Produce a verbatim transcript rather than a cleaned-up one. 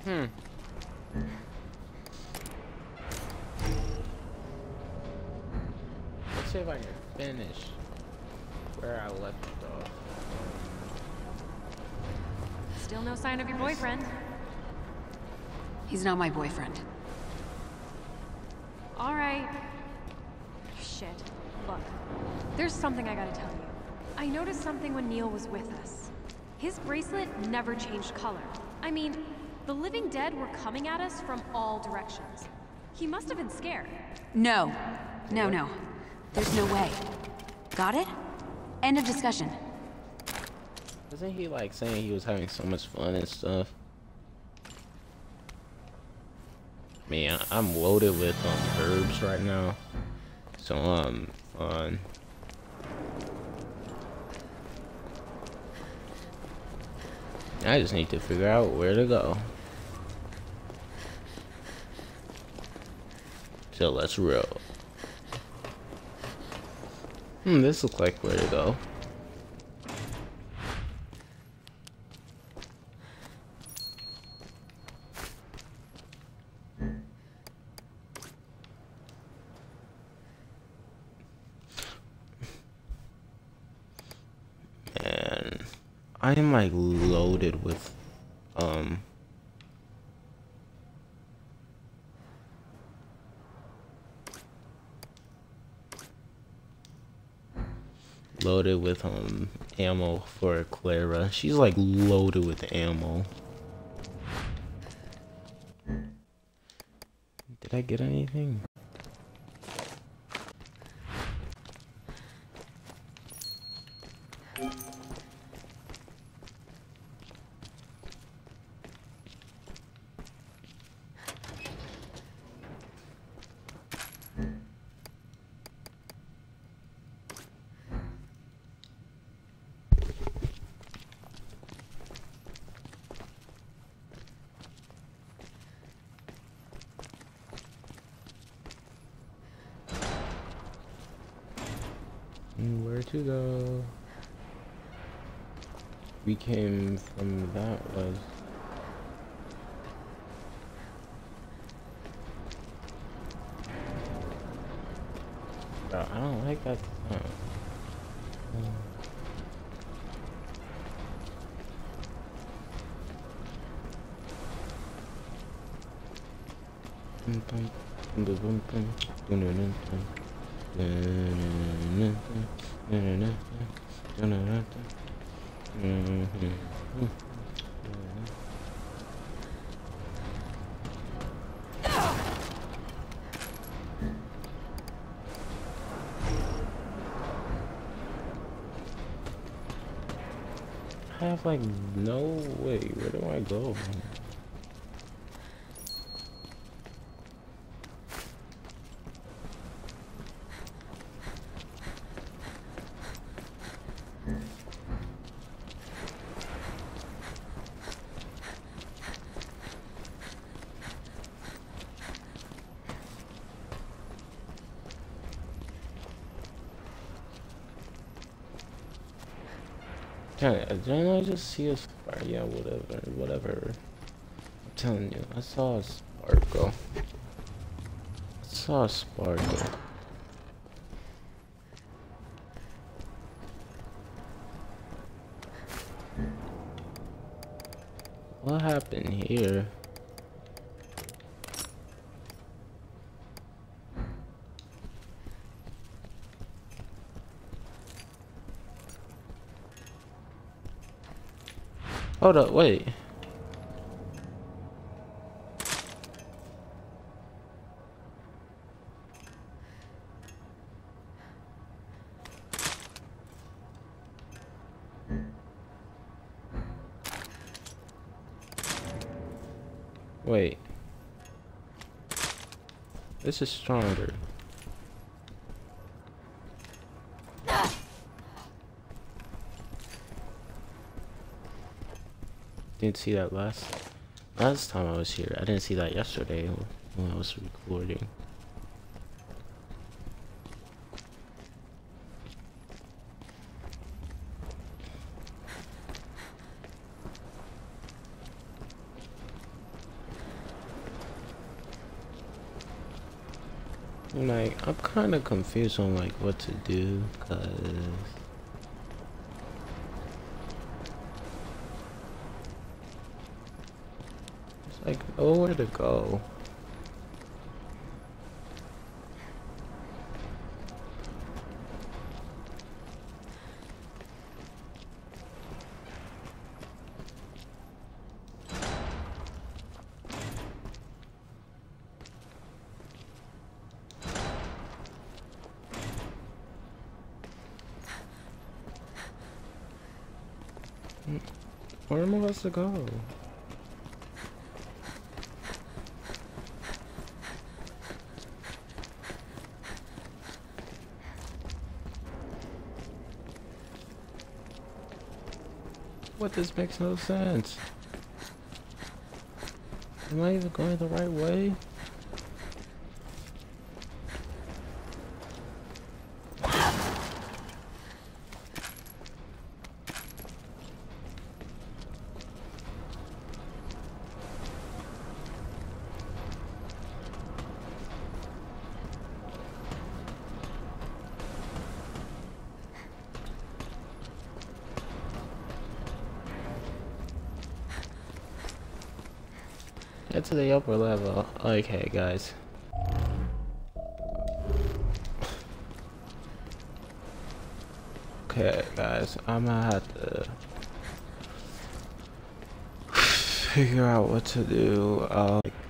Hmm. Let's see if I can finish where I left off. Still no sign of your boyfriend. He's not my boyfriend. All right. Shit. Look, there's something I gotta tell you. I noticed something when Neil was with us. His bracelet never changed color. I mean, the living dead were coming at us from all directions. He must have been scared. No. No, no. There's no way. Got it? End of discussion. Wasn't he like saying he was having so much fun and stuff? Man, I'm loaded with um, herbs right now, so I'm fine. I just need to figure out where to go. So let's roll. Hmm, this looks like where to go. And I am like loaded with um loaded with um ammo for Clara. She's like loaded with ammo. Did I get anything? Where to go? We came from that was. Oh, I don't like that sound. I have like no way. Where do I go? Didn't I just see a spark? Yeah, whatever, whatever. I'm telling you, I saw a sparkle. I saw a sparkle. What happened here? Hold up, wait. Wait. This is stronger. Didn't see that last last time I was here. I didn't see that yesterday when I was recording. I'm like, I'm kind of confused on like what to do, cause it's like nowhere to go. Where am I supposed to go? What? This makes no sense. Am I even going the right way? Get to the upper level. Okay, guys. Okay, guys. I'm gonna have to figure out what to do. Uh,